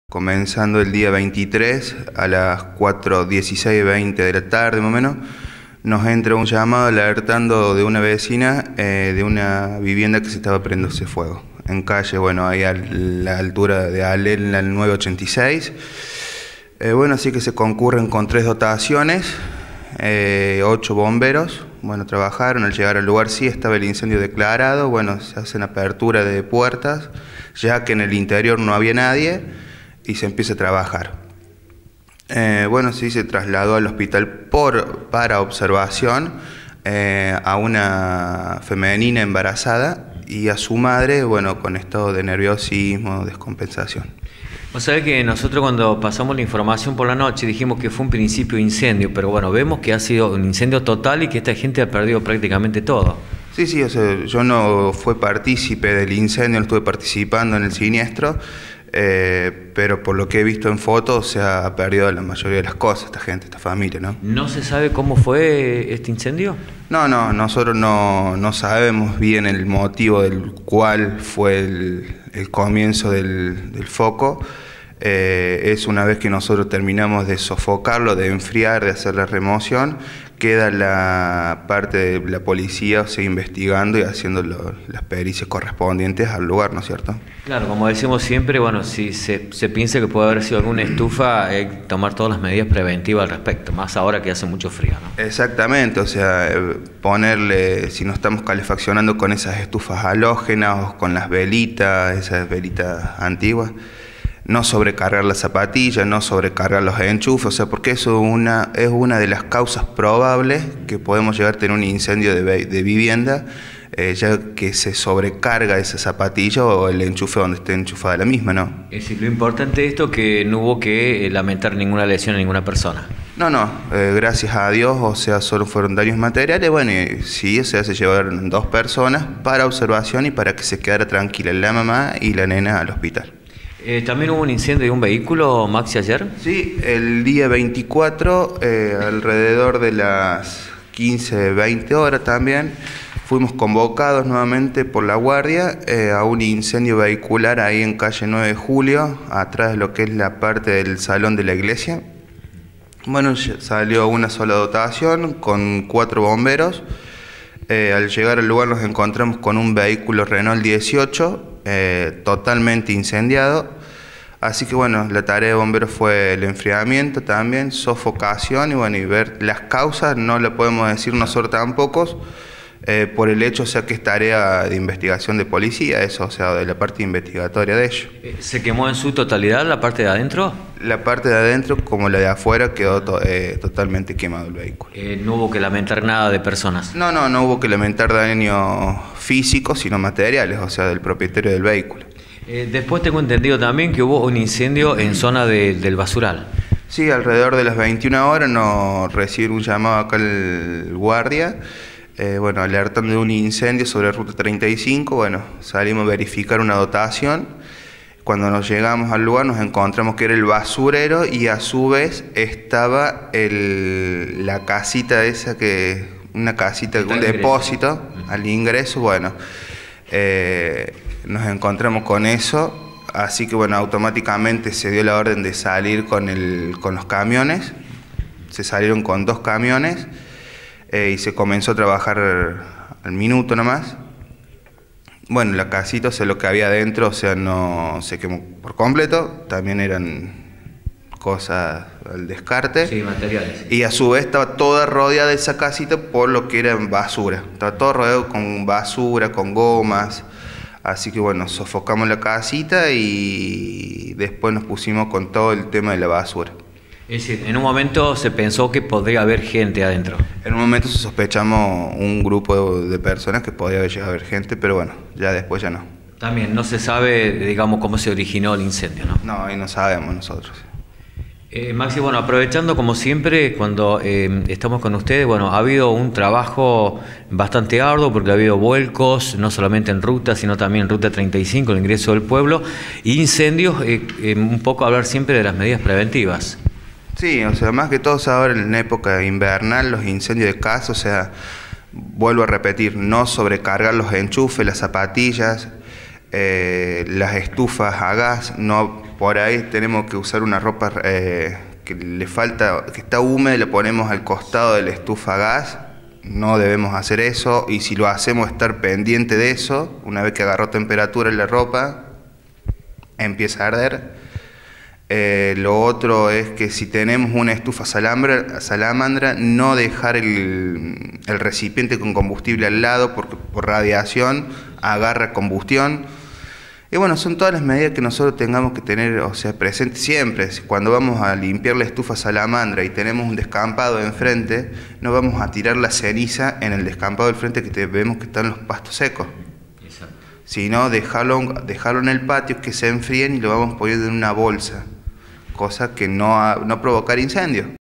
Comenzando el día 23 a las 4:16:20 de la tarde más o menos, nos entra un llamado alertando de una vecina de una vivienda que se estaba prendiéndose fuego. En calle, bueno, ahí a la altura de Alel, al 986. Así que se concurren con 3 dotaciones, 8 bomberos. Bueno, trabajaron, al llegar al lugar sí estaba el incendio declarado. Bueno, se hacen apertura de puertas, ya que en el interior no había nadie, y se empieza a trabajar. Sí, se trasladó al hospital para observación a una femenina embarazada y a su madre, bueno, con estado de nerviosismo, descompensación. Vos sabés que nosotros cuando pasamos la información por la noche dijimos que fue un principio de incendio, pero bueno, vemos que ha sido un incendio total y que esta gente ha perdido prácticamente todo. Sí, o sea, yo no fui partícipe del incendio, no estuve participando en el siniestro, pero por lo que he visto en fotos se ha perdido la mayoría de las cosas, esta gente, esta familia, ¿no? ¿No se sabe cómo fue este incendio? No, nosotros no sabemos bien el motivo del cual fue el comienzo del foco. Es una vez que nosotros terminamos de sofocarlo, de enfriar, de hacer la remoción, queda la parte de la policía, o sea, investigando y haciendo las pericias correspondientes al lugar, ¿no es cierto? Claro, como decimos siempre, bueno, si se piensa que puede haber sido alguna estufa, hay que tomar todas las medidas preventivas al respecto, más ahora que hace mucho frío, ¿no? Exactamente, o sea, ponerle, si no estamos calefaccionando con esas estufas halógenas o con las velitas, esas velitas antiguas, no sobrecargar las zapatillas, no sobrecargar los enchufes, o sea, porque eso es una de las causas probables que podemos llegar a tener un incendio de vivienda, ya que se sobrecarga esa zapatilla o el enchufe donde esté enchufada la misma, ¿no? Es decir, lo importante de esto es que no hubo que lamentar ninguna lesión a ninguna persona. No, gracias a Dios, o sea, solo fueron daños materiales. Bueno, y sí, o sea, se llevaron 2 personas para observación y para que se quedara tranquila la mamá y la nena al hospital. ¿También hubo un incendio de un vehículo, Maxi, ayer? Sí, el día 24, alrededor de las 15:20 horas también, fuimos convocados nuevamente por la guardia a un incendio vehicular ahí en calle 9 de Julio, atrás de lo que es la parte del salón de la iglesia. Bueno, salió una sola dotación con 4 bomberos. Al llegar al lugar nos encontramos con un vehículo Renault 18, totalmente incendiado. Así que bueno, la tarea de bomberos fue el enfriamiento también, sofocación y ver las causas. No le podemos decir nosotros tampoco, por el hecho, o sea, que es tarea de investigación de policía, eso, o sea, de la parte investigatoria de ellos. ¿Se quemó en su totalidad la parte de adentro? La parte de adentro, como la de afuera, quedó totalmente quemado el vehículo. ¿No hubo que lamentar nada de personas? No hubo que lamentar daños físicos, sino materiales, o sea, del propietario del vehículo. Después tengo entendido también que hubo un incendio en zona del basural. Sí, alrededor de las 21 horas nos recibe un llamado acá el guardia, alertando de un incendio sobre ruta 35. Bueno, salimos a verificar una dotación. Cuando nos llegamos al lugar nos encontramos que era el basurero y a su vez estaba la casita esa, una casita, un depósito al ingreso. Bueno, nos encontramos con eso, así que bueno, automáticamente se dio la orden de salir con los camiones. Se salieron con 2 camiones y se comenzó a trabajar al minuto nomás. Bueno, la casita, o sea, lo que había adentro, o sea, no se quemó por completo, también eran cosas al descarte. Sí, materiales. Y a su vez estaba toda rodeada esa casita por lo que era basura. Estaba todo rodeado con basura, con gomas. Así que bueno, sofocamos la casita y después nos pusimos con todo el tema de la basura. Es decir, en un momento se pensó que podría haber gente adentro. En un momento sospechamos un grupo de personas que podría haber llegado a haber gente, pero bueno, ya después ya no. También no se sabe, digamos, cómo se originó el incendio, ¿no? No, y no sabemos nosotros. Maxi, bueno, aprovechando como siempre, cuando estamos con ustedes, bueno, ha habido un trabajo bastante arduo porque ha habido vuelcos, no solamente en ruta, sino también en ruta 35, el ingreso del pueblo, e incendios, un poco hablar siempre de las medidas preventivas. Sí, o sea, más que todo ahora en época invernal, los incendios de casa, o sea, vuelvo a repetir, no sobrecargar los enchufes, las zapatillas, las estufas a gas, no por ahí tenemos que usar una ropa que le falta, que está húmeda y la ponemos al costado de la estufa a gas. No debemos hacer eso, y si lo hacemos, estar pendiente de eso. Una vez que agarró temperatura en la ropa, empieza a arder. Lo otro es que si tenemos una estufa salamandra, no dejar el recipiente con combustible al lado, porque por radiación agarra combustión. Y bueno, son todas las medidas que nosotros tengamos que tener, o sea, presentes siempre. Cuando vamos a limpiar la estufa salamandra y tenemos un descampado enfrente, no vamos a tirar la ceniza en el descampado del frente, que vemos que están los pastos secos. Exacto. Sino dejarlo en el patio, que se enfríen, y lo vamos poniendo en una bolsa, cosa que no provocar incendio.